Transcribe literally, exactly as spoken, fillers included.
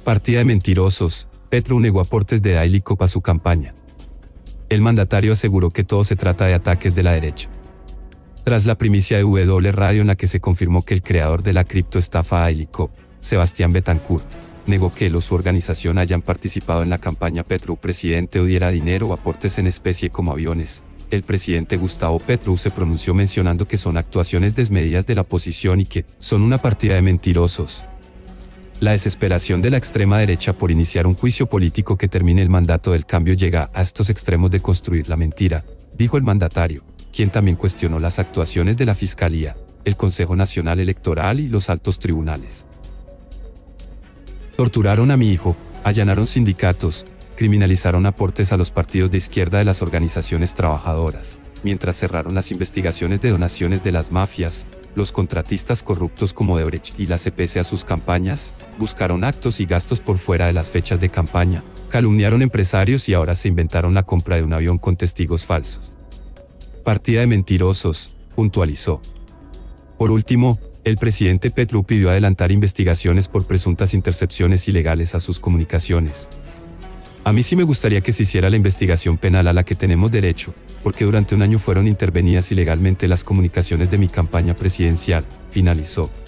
Partida de mentirosos. Petro negó aportes de Daily Cop a su campaña. El mandatario aseguró que todo se trata de ataques de la derecha. Tras la primicia de W Radio en la que se confirmó que el creador de la criptoestafa Daily Cop, Sebastián Betancourt, negó que él o su organización hayan participado en la campaña Petro presidente o diera dinero o aportes en especie como aviones, el presidente Gustavo Petro se pronunció mencionando que son actuaciones desmedidas de la oposición y que son una partida de mentirosos. La desesperación de la extrema derecha por iniciar un juicio político que termine el mandato del cambio llega a estos extremos de construir la mentira, dijo el mandatario, quien también cuestionó las actuaciones de la Fiscalía, el Consejo Nacional Electoral y los altos tribunales. Torturaron a mi hijo, allanaron sindicatos, criminalizaron aportes a los partidos de izquierda de las organizaciones trabajadoras, mientras cerraron las investigaciones de donaciones de las mafias, los contratistas corruptos como Odebrecht y la C P C a sus campañas, buscaron actos y gastos por fuera de las fechas de campaña, calumniaron empresarios y ahora se inventaron la compra de un avión con testigos falsos. Partida de mentirosos, puntualizó. Por último, el presidente Petro pidió adelantar investigaciones por presuntas intercepciones ilegales a sus comunicaciones. A mí sí me gustaría que se hiciera la investigación penal a la que tenemos derecho, porque durante un año fueron intervenidas ilegalmente las comunicaciones de mi campaña presidencial, finalizó.